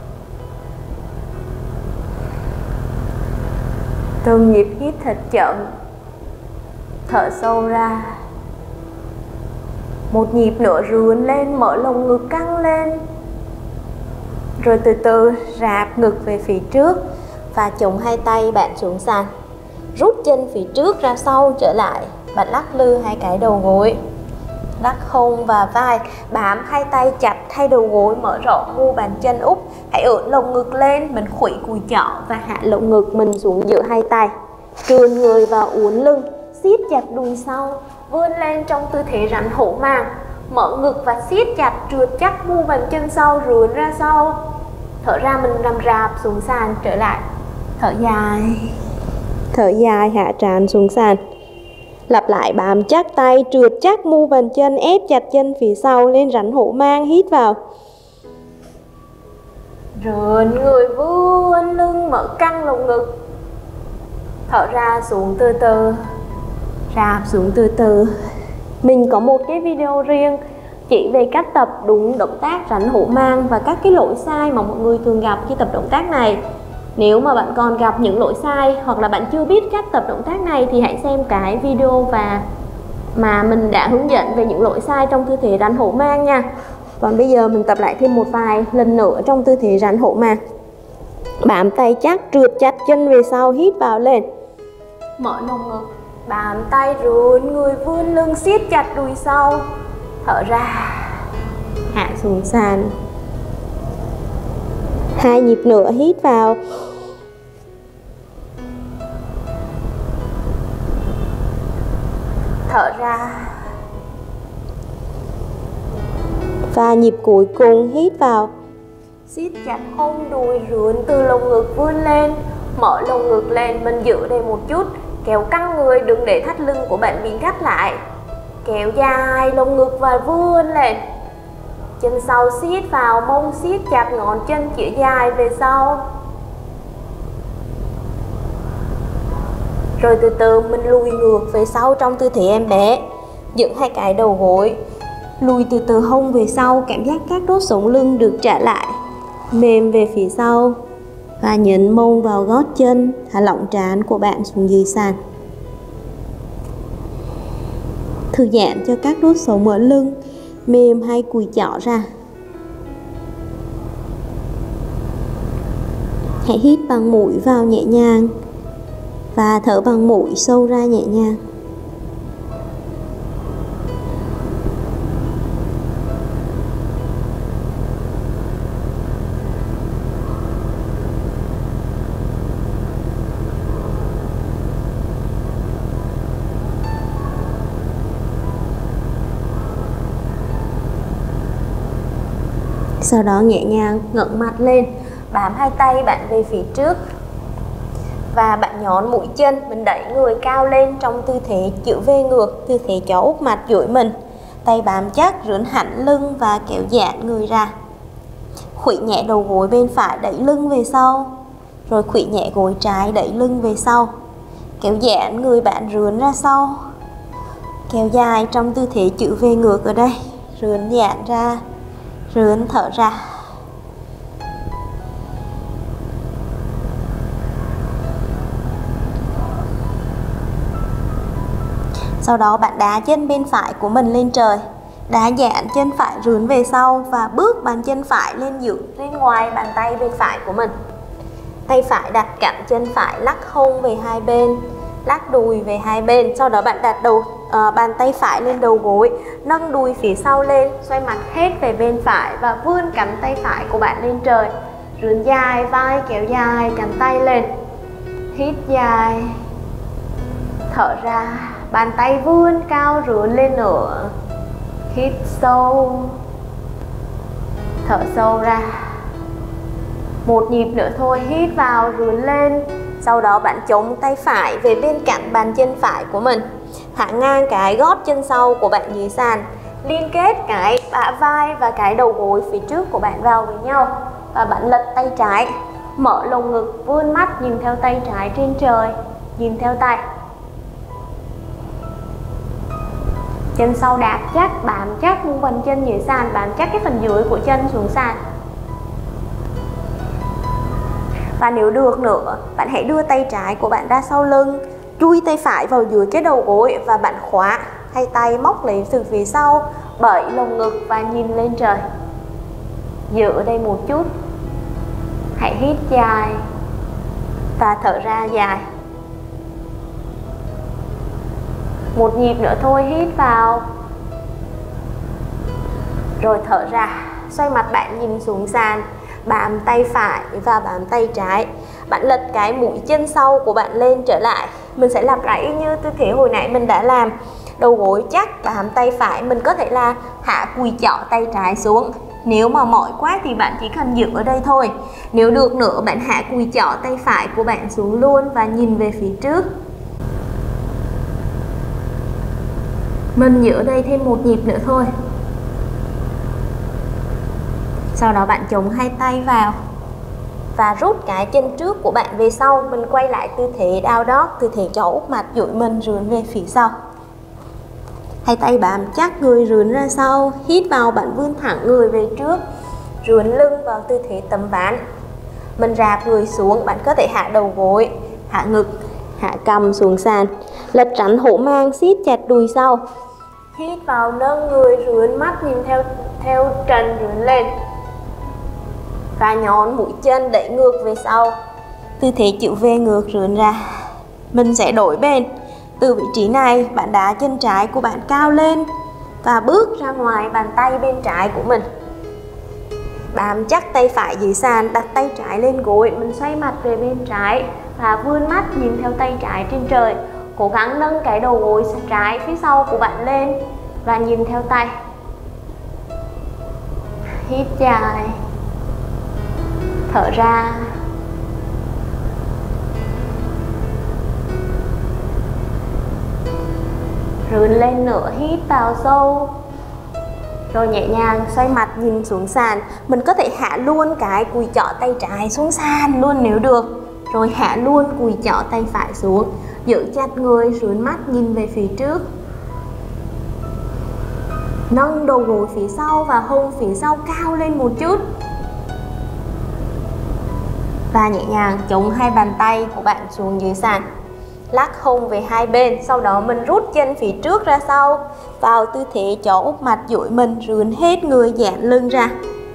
Từng nhịp hít thật chậm, thở sâu ra. Một nhịp nữa rướn lên, mở lồng ngực căng lên. Rồi từ từ rạp ngực về phía trước và chống hai tay bạn xuống sàn. Rút chân phía trước ra sau trở lại. Bạn lắc lư hai cái đầu gối, lắc hông và vai, bám hai tay chặt, hai đầu gối mở rộng, mu bàn chân úp. Hãy ưỡn lồng ngực lên, mình khuỵu cùi chỏ và hạ lồng ngực mình xuống giữa hai tay. Trườn người vào uốn lưng, siết chặt đùi sau, vươn lên trong tư thế rắn hổ mang. Mở ngực và siết chặt trượt chắc mu bàn chân sau, rướn ra sau. Thở ra mình nằm rạp xuống sàn trở lại. Thở dài. Thở dài hạ trán xuống sàn. Lặp lại bám chắc tay, trượt chắc mu bàn chân, ép chặt chân phía sau lên rắn hổ mang, hít vào. Rướn người vươn lưng, mở căng lồng ngực. Thở ra xuống từ từ, rạp xuống từ từ. Mình có một cái video riêng chỉ về cách tập đúng động tác rắn hổ mang và các cái lỗi sai mà mọi người thường gặp khi tập động tác này. Nếu mà bạn còn gặp những lỗi sai hoặc là bạn chưa biết cách tập động tác này thì hãy xem cái video và mà mình đã hướng dẫn về những lỗi sai trong tư thế rắn hổ mang nha. Còn bây giờ mình tập lại thêm một vài lần nữa trong tư thế rắn hổ mang. Bám tay chắc, trượt chặt chân về sau, hít vào lên. Mở lồng ngực, bám tay rướn người vươn lưng, siết chặt đùi sau. Thở ra, hạ xuống sàn. Hai nhịp nữa, hít vào. Thở ra. Và nhịp cuối cùng, hít vào. Siết chặt hông đùi, rướn từ lồng ngực vươn lên. Mở lồng ngực lên, mình giữ đây một chút. Kéo căng người, đừng để thắt lưng của bạn bị gắt lại. Kéo dài lồng ngực và vươn lên. Chân sau siết vào, mông siết chặt, ngón chân chỉ dài về sau. Rồi từ từ mình lùi ngược về sau trong tư thế em bé. Dựng hai cái đầu gối. Lùi từ từ hông về sau, cảm giác các đốt sống lưng được trả lại. Mềm về phía sau. Và nhấn mông vào gót chân, thả lỏng trán của bạn xuống dưới sàn. Thư giãn cho các đốt sống ở lưng, mềm hay cùi chỏ ra. Hãy hít bằng mũi vào nhẹ nhàng và thở bằng mũi sâu ra nhẹ nhàng. Sau đó nhẹ nhàng ngẩng mặt lên, bám hai tay bạn về phía trước và bạn nhón mũi chân, mình đẩy người cao lên trong tư thế chữ V ngược, tư thế chó úp mặt duỗi mình. Tay bám chắc, rướn hẳn lưng và kéo giãn người ra. Khuỵu nhẹ đầu gối bên phải, đẩy lưng về sau. Rồi khuỵu nhẹ gối trái, đẩy lưng về sau. Kéo giãn người bạn rướn ra sau. Kéo dài trong tư thế chữ V ngược ở đây, rướn giãn ra. Rướn thở ra. Sau đó bạn đá chân bên phải của mình lên trời. Đá giãn chân phải rướn về sau và bước bàn chân phải lên giữ lên ngoài bàn tay bên phải của mình. Tay phải đặt cạnh chân phải, lắc hông về hai bên, lắc đùi về hai bên. Sau đó bạn đặt đầu uh, bàn tay phải lên đầu gối, nâng đùi phía sau lên, xoay mặt hết về bên phải và vươn cánh tay phải của bạn lên trời. Rướn dài vai, kéo dài cánh tay lên. Hít dài. Thở ra, bàn tay vươn cao rướn lên nữa. Hít sâu. Thở sâu ra. Một nhịp nữa thôi, hít vào rướn lên. Sau đó bạn chống tay phải về bên cạnh bàn chân phải của mình. Thả ngang cái gót chân sau của bạn dưới sàn. Liên kết cái bả vai và cái đầu gối phía trước của bạn vào với nhau. Và bạn lật tay trái. Mở lồng ngực, vươn mắt nhìn theo tay trái trên trời. Nhìn theo tay. Chân sau đạp chắc, bám chắc mu bàn chân dưới sàn, bám chắc cái phần dưới của chân xuống sàn. Và nếu được nữa, bạn hãy đưa tay trái của bạn ra sau lưng, chui tay phải vào dưới cái đầu gối và bạn khóa hai tay móc lấy từ phía sau, bẩy lồng ngực và nhìn lên trời. Giữ ở đây một chút. Hãy hít dài và thở ra dài. Một nhịp nữa thôi, hít vào. Rồi thở ra. Xoay mặt bạn nhìn xuống sàn. Bám tay phải và bám tay trái. Bạn lật cái mũi chân sau của bạn lên trở lại. Mình sẽ lặp lại y như tư thế hồi nãy mình đã làm. Đầu gối chắc, bám tay phải. Mình có thể là hạ cùi chỏ tay trái xuống. Nếu mà mỏi quá thì bạn chỉ cần giữ ở đây thôi. Nếu được nữa, bạn hạ cùi chỏ tay phải của bạn xuống luôn và nhìn về phía trước. Mình giữ ở đây thêm một nhịp nữa thôi. Sau đó bạn chống hai tay vào và rút cái chân trước của bạn về sau. Mình quay lại tư thế down dog, tư thế chó úp mặt, duỗi mình rướn về phía sau. Hai tay bám chắc, người rướn ra sau. Hít vào, bạn vươn thẳng người về trước, rướn lưng vào tư thế tấm ván. Mình rạp người xuống, bạn có thể hạ đầu gối, hạ ngực, hạ cằm xuống sàn. Lật rắn hổ mang, siết chặt đùi sau. Hít vào, nâng người, rướn mắt, nhìn theo theo trần, rướn lên. Và nhón mũi chân đẩy ngược về sau. Tư thế chữ V ngược, rướn ra. Mình sẽ đổi bên. Từ vị trí này, bạn đá chân trái của bạn cao lên và bước ra ngoài bàn tay bên trái của mình. Bám chắc tay phải dưới sàn, đặt tay trái lên gối. Mình xoay mặt về bên trái và vươn mắt nhìn theo tay trái trên trời. Cố gắng nâng cái đầu gối trái phía sau của bạn lên và nhìn theo tay. Hít dài, thở ra. Rướn lên nữa, hít vào sâu. Rồi nhẹ nhàng xoay mặt nhìn xuống sàn. Mình có thể hạ luôn cái cùi chỏ tay trái xuống sàn luôn nếu được. Rồi hạ luôn cùi chỏ tay phải xuống. Giữ chặt người, rướn mắt nhìn về phía trước. Nâng đầu gối phía sau và hông phía sau cao lên một chút. Và nhẹ nhàng chống hai bàn tay của bạn xuống dưới sàn. Lắc hông về hai bên. Sau đó mình rút chân phía trước ra sau, vào tư thế chó úp mặt, duỗi mình, rướn hết người, giãn lưng ra.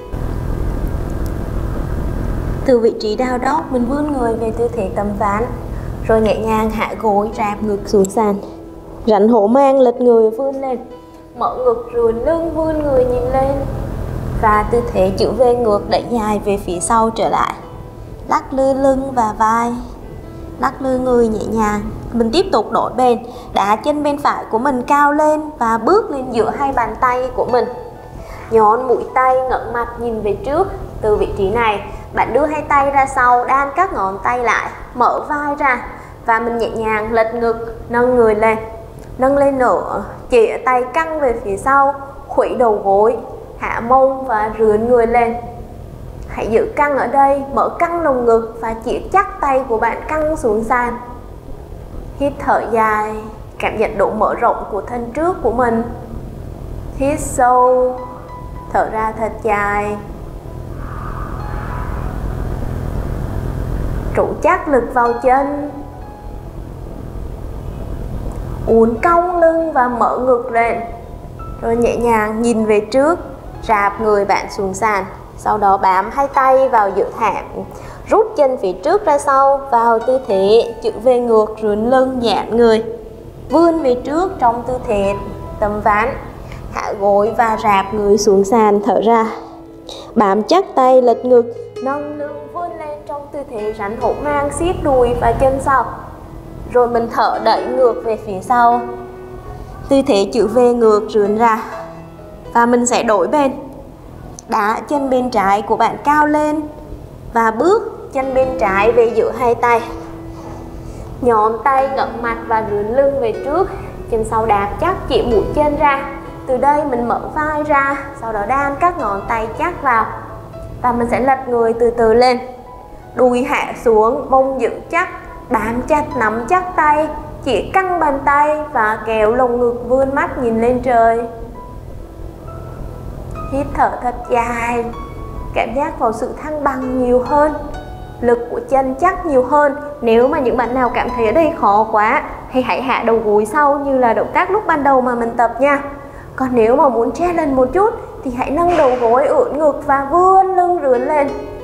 Từ vị trí down dog, mình vươn người về tư thế tấm ván. Rồi nhẹ nhàng hạ gối, rạp ngực xuống sàn. Rắn hổ mang, lật người vươn lên. Mở ngực, rướn lưng, vươn người nhìn lên. Và tư thế chữ V ngược, đẩy dài về phía sau trở lại. Lắc lư lưng và vai. Lắc lư người nhẹ nhàng. Mình tiếp tục đổi bên. Đá chân bên phải của mình cao lên và bước lên giữa hai bàn tay của mình. Nhón mũi tay, ngẩng mặt nhìn về trước. Từ vị trí này, bạn đưa hai tay ra sau, đan các ngón tay lại, mở vai ra. Và mình nhẹ nhàng lật ngực, nâng người lên. Nâng lên nữa, chĩa tay căng về phía sau, khuỷu đầu gối, hạ mông và rướn người lên. Hãy giữ căng ở đây, mở căng lồng ngực và chĩa chắc tay của bạn căng xuống sàn. Hít thở dài, cảm nhận độ mở rộng của thân trước của mình. Hít sâu, thở ra thật dài. Trụ chắc lực vào chân. Uốn cong lưng và mở ngực lên. Rồi nhẹ nhàng nhìn về trước, rạp người bạn xuống sàn. Sau đó bám hai tay vào giữa thảm, rút chân phía trước ra sau, vào tư thế chữ V ngược, rướn lưng, giãn người. Vươn về trước trong tư thế tấm ván. Hạ gối và rạp người xuống sàn, thở ra. Bám chắc tay, lật ngực, nâng lưng vươn lên trong tư thế rắn hổ mang, siết đùi và chân sau. Rồi mình thở đẩy ngược về phía sau. Tư thế chữ V ngược, rướn ra. Và mình sẽ đổi bên. Đá chân bên trái của bạn cao lên và bước chân bên trái về giữa hai tay. Nhón tay, ngẩng mặt và rướn lưng về trước. Chân sau đạp chắc, chỉ mũi chân ra. Từ đây mình mở vai ra, sau đó đan các ngón tay chắc vào. Và mình sẽ lật người từ từ lên. Đùi hạ xuống, mông giữ chắc, bám chặt, nắm chắc tay, chỉ căng bàn tay và kéo lồng ngực, vươn mắt nhìn lên trời. Hít thở thật dài, cảm giác vào sự thăng bằng nhiều hơn, lực của chân chắc nhiều hơn. Nếu mà những bạn nào cảm thấy ở đây khó quá thì hãy hạ đầu gối sau như là động tác lúc ban đầu mà mình tập nha. Còn nếu mà muốn challenge một chút thì hãy nâng đầu gối, ưỡn ngực và vươn lưng rướn lên.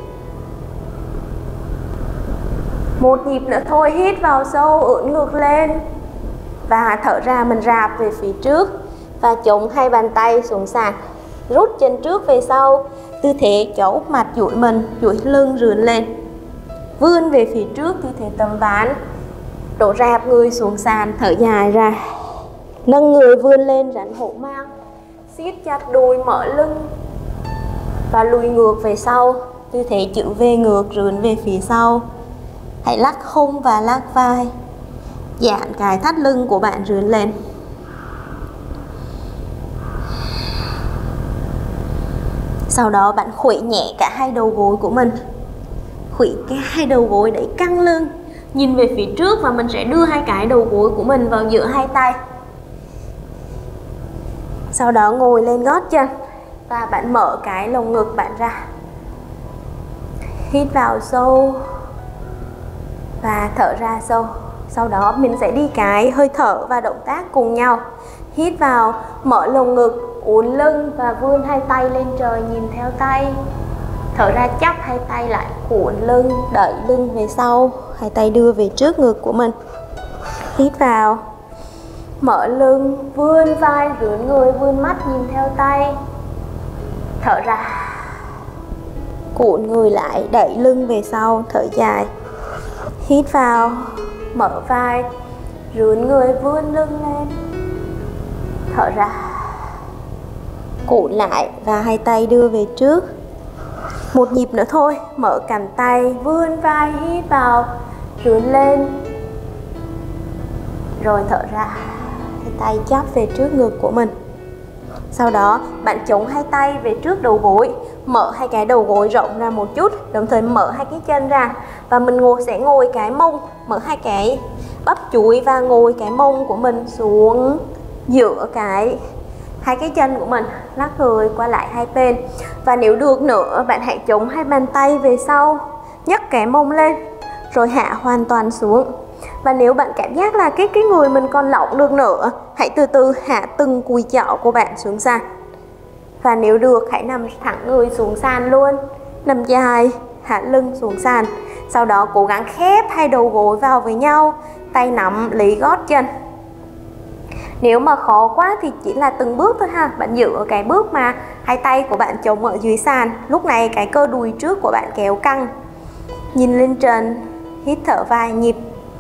Một nhịp nữa thôi, hít vào sâu, ưỡn ngực lên và thở ra, mình rạp về phía trước và chống hai bàn tay xuống sàn. Rút chân trước về sau, tư thế chó úp mặt, duỗi mình, duỗi lưng, rướn lên. Vươn về phía trước, tư thế tấm ván. Đổ rạp người xuống sàn, thở dài ra. Nâng người vươn lên rắn hổ mang, siết chặt đùi mở lưng và lùi ngược về sau, tư thế chữ V ngược rướn về phía sau. Hãy lắc hông và lắc vai, giãn cái thắt lưng của bạn rướn lên. Sau đó bạn khuỵu nhẹ cả hai đầu gối của mình, khuỵu cái hai đầu gối để căng lưng, nhìn về phía trước và mình sẽ đưa hai cái đầu gối của mình vào giữa hai tay. Sau đó ngồi lên gót chân và bạn mở cái lồng ngực bạn ra. Hít vào sâu và thở ra sâu. Sau đó mình sẽ đi cái hơi thở và động tác cùng nhau. Hít vào, mở lồng ngực, uốn lưng và vươn hai tay lên trời nhìn theo tay. Thở ra chắp hai tay lại, cuộn lưng, đẩy lưng về sau, hai tay đưa về trước ngực của mình. Hít vào, mở lưng, vươn vai, rướn người, vươn mắt nhìn theo tay. Thở ra, cuộn người lại, đẩy lưng về sau, thở dài. Hít vào, mở vai, rướn người, vươn lưng lên. Thở ra, cuộn lại và hai tay đưa về trước. Một nhịp nữa thôi, mở cẳng tay, vươn vai, hít vào, rướn lên. Rồi thở ra, hai tay chắp về trước ngực của mình. Sau đó bạn chống hai tay về trước đầu gối, mở hai cái đầu gối rộng ra một chút, đồng thời mở hai cái chân ra. Và mình ngồi sẽ ngồi cái mông, mở hai cái bắp chuối và ngồi cái mông của mình xuống giữa cái hai cái chân của mình, lắc người qua lại hai bên. Và nếu được nữa, bạn hãy chống hai bàn tay về sau, nhấc cái mông lên, rồi hạ hoàn toàn xuống. Và nếu bạn cảm giác là cái, cái người mình còn lỏng được nữa, hãy từ từ hạ từng cùi chỏ của bạn xuống sàn. Và nếu được, hãy nằm thẳng người xuống sàn luôn. Nằm dài, hạ lưng xuống sàn. Sau đó cố gắng khép hai đầu gối vào với nhau, tay nắm lấy gót chân. Nếu mà khó quá thì chỉ là từng bước thôi ha. Bạn giữ ở cái bước mà hai tay của bạn chống ở dưới sàn. Lúc này cái cơ đùi trước của bạn kéo căng. Nhìn lên trần, hít thở vài nhịp.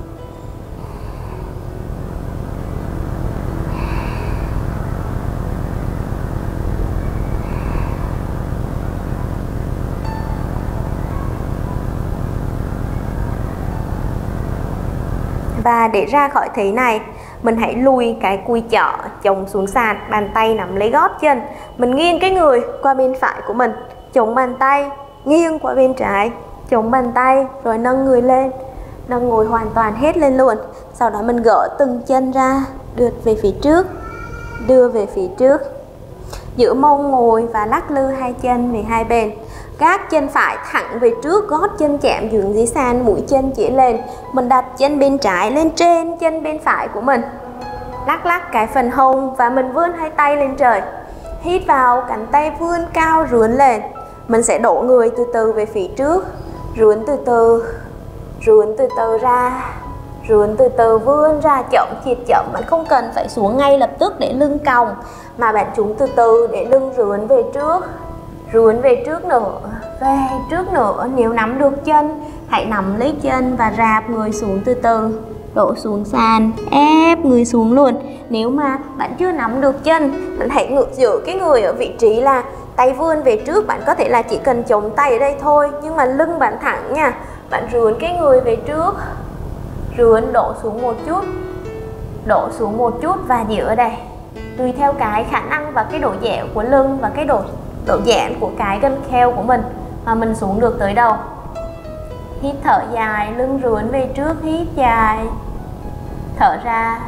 Và để ra khỏi thế này, mình hãy lùi cái cùi chỏ chống xuống sàn, bàn tay nắm lấy gót chân. Mình nghiêng cái người qua bên phải của mình, chống bàn tay, nghiêng qua bên trái, chống bàn tay, rồi nâng người lên, nâng ngồi hoàn toàn hết lên luôn. Sau đó mình gỡ từng chân ra, đưa về phía trước, đưa về phía trước, giữ mông ngồi và lắc lư hai chân về hai bên. Các chân phải thẳng về trước, gót chân chạm xuống dưới sàn, mũi chân chỉ lên. Mình đặt chân bên trái lên trên chân bên phải của mình, lắc lắc cái phần hông và mình vươn hai tay lên trời. Hít vào, cánh tay vươn cao rướn lên. Mình sẽ đổ người từ từ về phía trước, rướn từ từ, rướn từ từ ra, rướn từ từ vươn ra, chậm thiệt chậm. Bạn không cần phải xuống ngay lập tức để lưng còng, mà bạn trúng từ từ để lưng rướn về trước, rướn về trước nữa, về trước nữa. Nếu nắm được chân, hãy nắm lấy chân và rạp người xuống từ từ, đổ xuống sàn, ép người xuống luôn. Nếu mà bạn chưa nắm được chân, bạn hãy ngược giữ cái người ở vị trí là tay vươn về trước. Bạn có thể là chỉ cần chống tay ở đây thôi, nhưng mà lưng bạn thẳng nha. Bạn rướn cái người về trước, rướn đổ xuống một chút, đổ xuống một chút và giữ ở đây. Tùy theo cái khả năng và cái độ dẻo của lưng và cái độ độ giãn của cái gân kheo của mình mà mình xuống được tới đâu. Hít thở dài, lưng rướn về trước, hít dài, thở ra.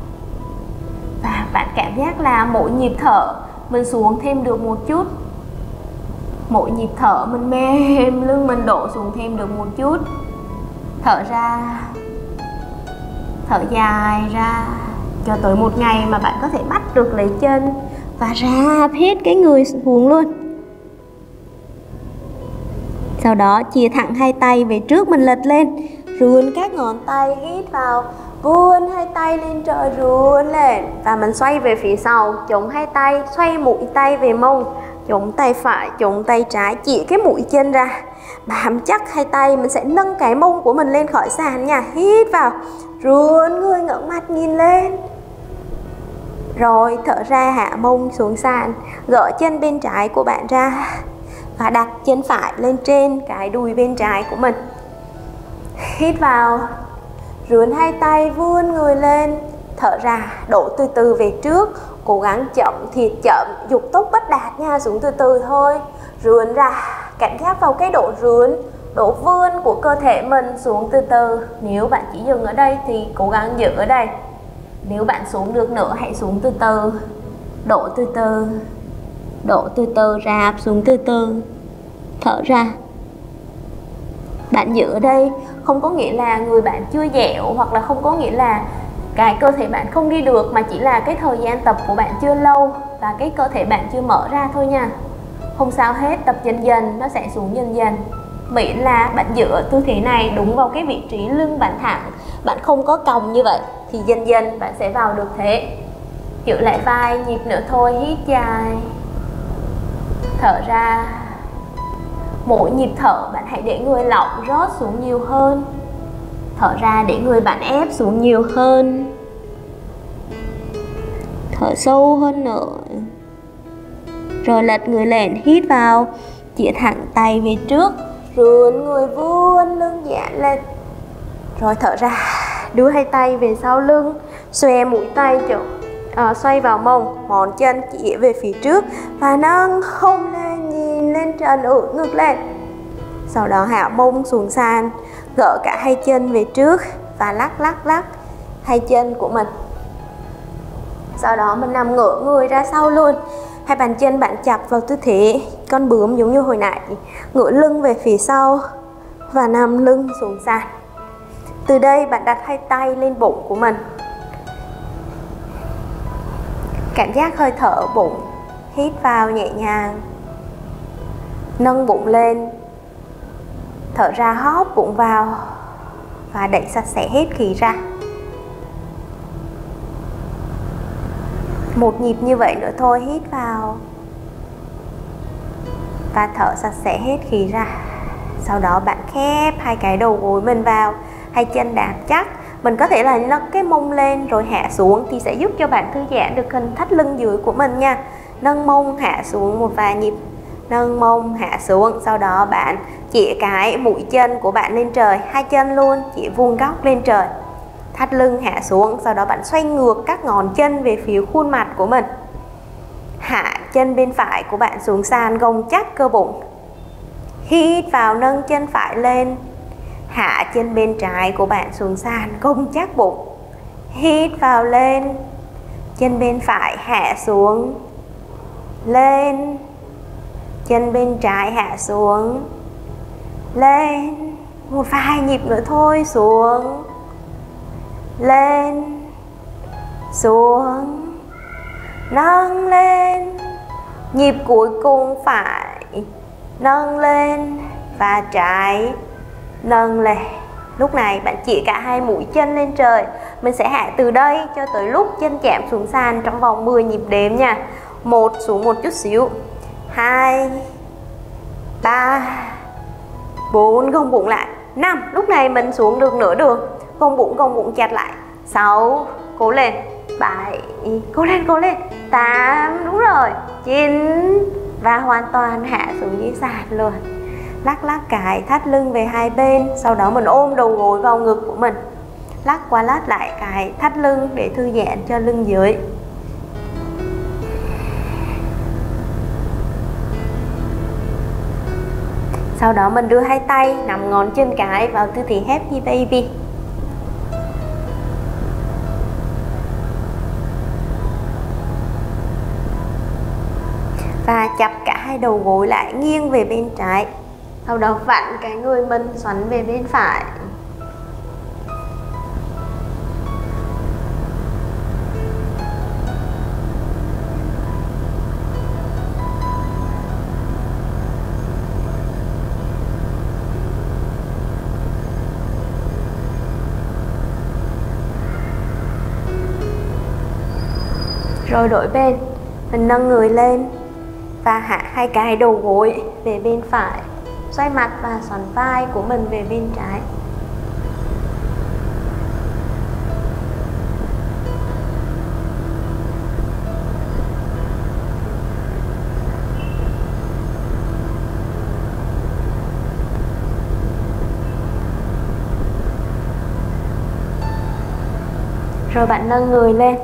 Và bạn cảm giác là mỗi nhịp thở mình xuống thêm được một chút, mỗi nhịp thở mình mềm, lưng mình đổ xuống thêm được một chút. Thở ra, thở dài ra, cho tới một ngày mà bạn có thể bắt được lấy chân và ráp hết cái người xuống luôn. Sau đó chia thẳng hai tay về trước, mình lật lên, rướn các ngón tay, hít vào, vươn hai tay lên trời, rướn lên. Và mình xoay về phía sau, chống hai tay, xoay mũi tay về mông, chống tay phải, chống tay trái, chỉ cái mũi chân ra, bám chắc hai tay. Mình sẽ nâng cái mông của mình lên khỏi sàn nha. Hít vào, Rướn người ngẩng mặt nhìn lên. Rồi thở ra, hạ mông xuống sàn, gỡ chân bên trái của bạn ra và đặt chân phải lên trên cái đùi bên trái của mình. Hít vào, rướn hai tay, vươn người lên. Thở ra, đổ từ từ về trước, cố gắng chậm thiệt chậm, dục tốc bất đạt nha, xuống từ từ thôi. Rướn ra, cảm giác vào cái độ rướn, độ vươn của cơ thể mình xuống từ từ. Nếu bạn chỉ dừng ở đây thì cố gắng giữ ở đây. Nếu bạn xuống được nữa, hãy xuống từ từ, đổ từ từ, đổ từ từ, rạp xuống từ từ, thở ra. Bạn giữ ở đây không có nghĩa là người bạn chưa dẻo, hoặc là không có nghĩa là cái cơ thể bạn không đi được, mà chỉ là cái thời gian tập của bạn chưa lâu và cái cơ thể bạn chưa mở ra thôi nha. Không sao hết, tập dần dần nó sẽ xuống dần dần. Miễn là bạn giữ ở tư thế này đúng vào cái vị trí lưng bạn thẳng, bạn không có còng như vậy thì dần dần bạn sẽ vào được thế. Giữ lại vai, nhịp nữa thôi, hít dài, thở ra. Mỗi nhịp thở bạn hãy để người lỏng rót xuống nhiều hơn. Thở ra để người bạn ép xuống nhiều hơn. Thở sâu hơn nữa. Rồi lật người lên, hít vào, chĩa thẳng tay về trước, rướn người vươn lưng giãn lên. Rồi thở ra, đưa hai tay về sau lưng, xòe mũi tay chỗ à, xoay vào mông, mòn chân chỉ về phía trước và nâng hông lên, nhìn lên trần, ưỡn ngực lên. Sau đó hạ mông xuống sàn, gỡ cả hai chân về trước và lắc lắc lắc hai chân của mình. Sau đó mình nằm ngửa người ra sau luôn. Hai bàn chân bạn chập vào tư thế con bướm giống như hồi nãy, ngửa lưng về phía sau và nằm lưng xuống sàn. Từ đây bạn đặt hai tay lên bụng của mình. Cảm giác hơi thở ở bụng, hít vào nhẹ nhàng, nâng bụng lên, thở ra hóp bụng vào và đẩy sạch sẽ hết khí ra. Một nhịp như vậy nữa thôi, hít vào và thở sạch sẽ hết khí ra. Sau đó bạn khép hai cái đầu gối mình vào, hai chân đạp chắc. Mình có thể là nâng cái mông lên rồi hạ xuống thì sẽ giúp cho bạn thư giãn được hình thắt lưng dưới của mình nha. Nâng mông hạ xuống một vài nhịp, nâng mông hạ xuống. Sau đó bạn chỉ cái mũi chân của bạn lên trời, hai chân luôn, chỉ vuông góc lên trời, thắt lưng hạ xuống. Sau đó bạn xoay ngược các ngón chân về phía khuôn mặt của mình. Hạ chân bên phải của bạn xuống sàn, gồng chắc cơ bụng. Hít vào, nâng chân phải lên. Hạ chân bên trái của bạn xuống sàn, gồng chắc bụng. Hít vào, lên. Chân bên phải hạ xuống, lên. Chân bên trái hạ xuống, lên. Một vài nhịp nữa thôi, xuống, lên, xuống, nâng lên. Nhịp cuối cùng phải, nâng lên và trái, nâng lên. Lúc này bạn chỉ cả hai mũi chân lên trời. Mình sẽ hạ từ đây cho tới lúc chân chạm xuống sàn trong vòng mười nhịp đếm nha. Một, xuống một chút xíu. Hai, ba, bốn, gồng bụng lại. Năm, lúc này mình xuống được nửa đường, gồng bụng, gồng bụng chặt lại. Sáu, cố lên. Bảy, cố lên, cố lên. Tám, đúng rồi. Chín, và hoàn toàn hạ xuống dưới sàn luôn. Lắc lắc cái thắt lưng về hai bên. Sau đó mình ôm đầu gối vào ngực của mình, lắc qua lắc lại cái thắt lưng để thư giãn cho lưng dưới. Sau đó mình đưa hai tay nằm ngón chân cái vào tư thế Happy Baby. Và chập cả hai đầu gối lại, nghiêng về bên trái. Sau đó vặn cái người mình xoắn về bên phải. Rồi đổi bên, mình nâng người lên và hạ hai cái đầu gối về bên phải, xoay mặt và xoắn vai của mình về bên trái. Rồi bạn nâng người lên,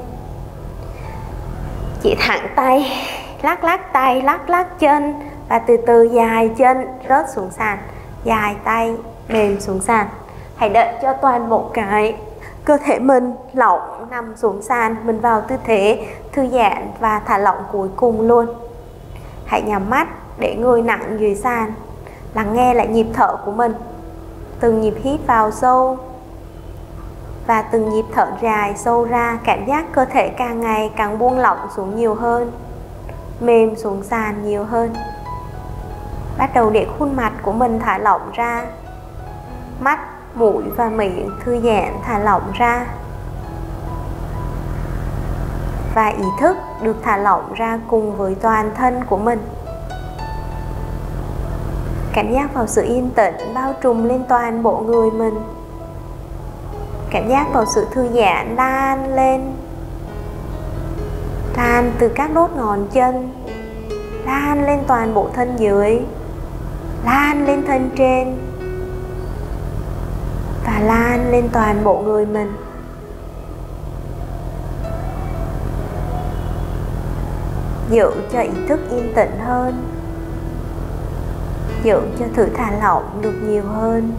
chỉ thẳng tay, lắc lắc tay, lắc lắc chân và từ từ dài chân rớt xuống sàn, dài tay mềm xuống sàn. Hãy đợi cho toàn bộ cái cơ thể mình lỏng nằm xuống sàn, mình vào tư thế thư giãn và thả lỏng cuối cùng luôn. Hãy nhắm mắt để người nặng dưới sàn, lắng nghe lại nhịp thở của mình. Từng nhịp hít vào sâu và từng nhịp thở dài sâu ra, cảm giác cơ thể càng ngày càng buông lỏng xuống nhiều hơn, mềm xuống sàn nhiều hơn. Bắt đầu để khuôn mặt của mình thả lỏng ra, mắt, mũi và miệng thư giãn thả lỏng ra, và ý thức được thả lỏng ra cùng với toàn thân của mình. Cảm giác vào sự yên tĩnh bao trùm lên toàn bộ người mình. Cảm giác vào sự thư giãn lan lên, lan từ các đốt ngón chân, lan lên toàn bộ thân dưới, lan lên thân trên và lan lên toàn bộ người mình. Giữ cho ý thức yên tĩnh hơn, giữ cho thử thả lỏng được nhiều hơn.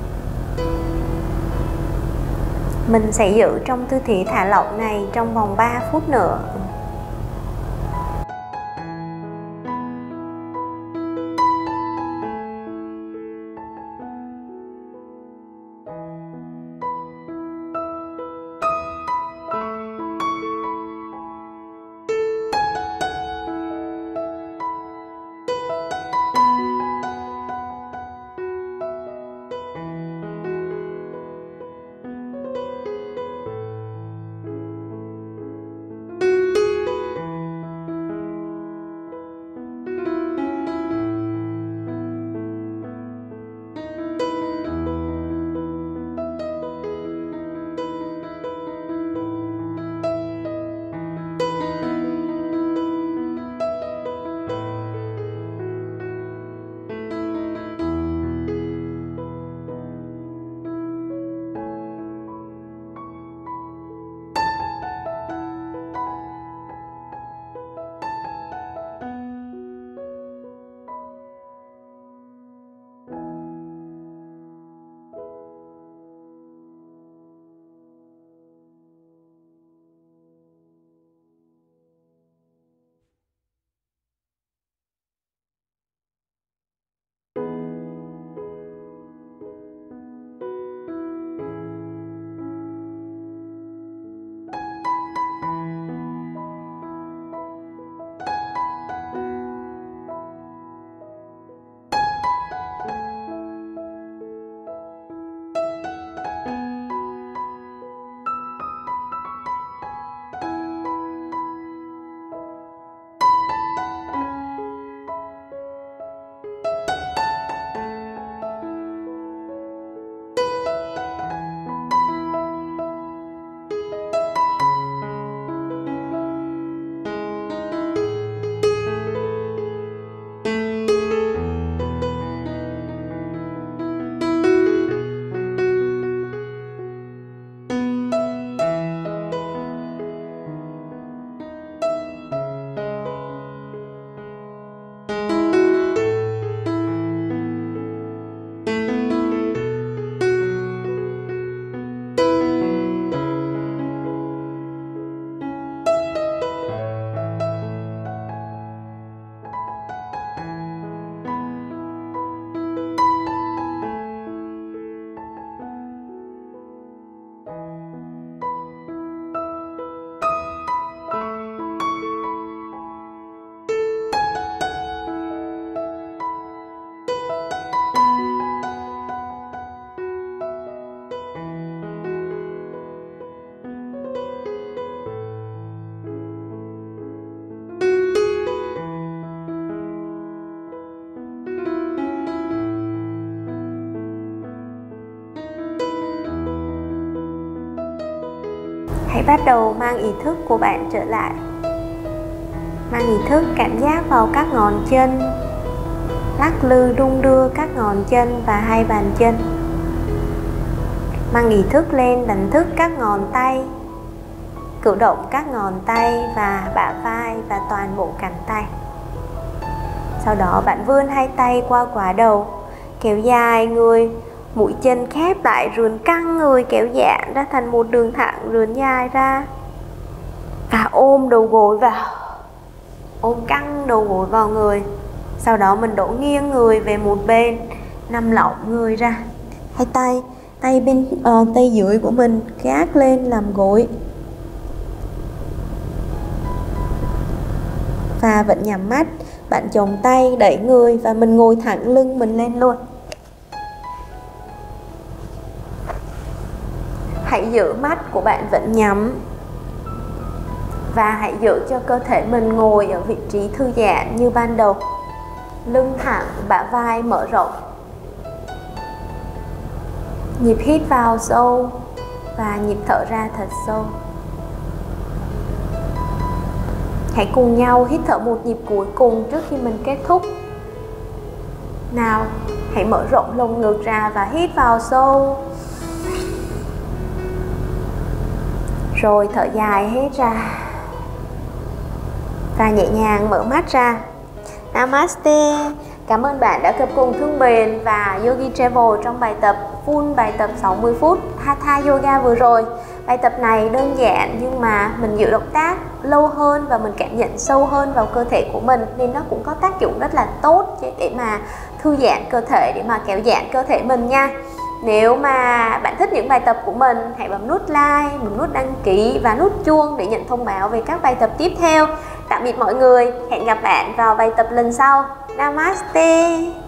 Mình sẽ giữ trong tư thế thả lỏng này trong vòng ba phút nữa. Hãy bắt đầu mang ý thức của bạn trở lại. Mang ý thức cảm giác vào các ngón chân, lắc lư đung đưa các ngón chân và hai bàn chân. Mang ý thức lên đánh thức các ngón tay, cử động các ngón tay và bả vai và toàn bộ cánh tay. Sau đó bạn vươn hai tay qua quả đầu, kéo dài người, mũi chân khép lại, rướn căng người, kéo giãn ra thành một đường thẳng, rướn dài ra. Và ôm đầu gối vào, ôm căng đầu gối vào người. Sau đó mình đổ nghiêng người về một bên, nằm lỏng người ra. Hai tay, tay bên uh, tay dưới của mình gác lên làm gối. Và vẫn nhắm mắt, bạn chồng tay đẩy người và mình ngồi thẳng lưng mình lên luôn. Hãy giữ mắt của bạn vẫn nhắm. Và hãy giữ cho cơ thể mình ngồi ở vị trí thư giãn như ban đầu. Lưng thẳng, bả vai mở rộng. Nhịp hít vào sâu và nhịp thở ra thật sâu. Hãy cùng nhau hít thở một nhịp cuối cùng trước khi mình kết thúc. Nào, hãy mở rộng lồng ngực ra và hít vào sâu. Rồi thở dài hết ra. Và nhẹ nhàng mở mắt ra. Namaste. Cảm ơn bạn đã gặp cùng Thương Bền và Yogi Travel trong bài tập full bài tập sáu mươi phút Hatha Yoga vừa rồi. Bài tập này đơn giản nhưng mà mình giữ động tác lâu hơn và mình cảm nhận sâu hơn vào cơ thể của mình, nên nó cũng có tác dụng rất là tốt để mà thư giãn cơ thể, để mà kéo giãn cơ thể mình nha. Nếu mà bạn thích những bài tập của mình, hãy bấm nút like, bấm nút đăng ký và nút chuông để nhận thông báo về các bài tập tiếp theo. Tạm biệt mọi người, hẹn gặp bạn vào bài tập lần sau. Namaste.